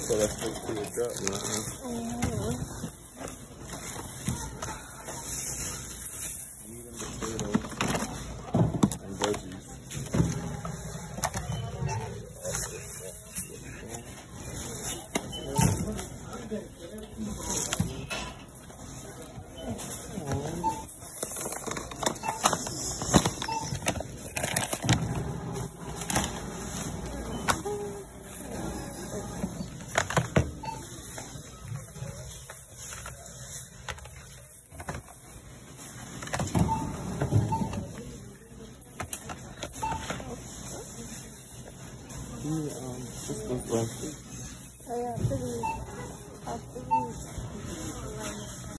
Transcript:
So that's supposed to be a drop now. Meat and potatoes and veggies. This was last week. Oh yeah, please.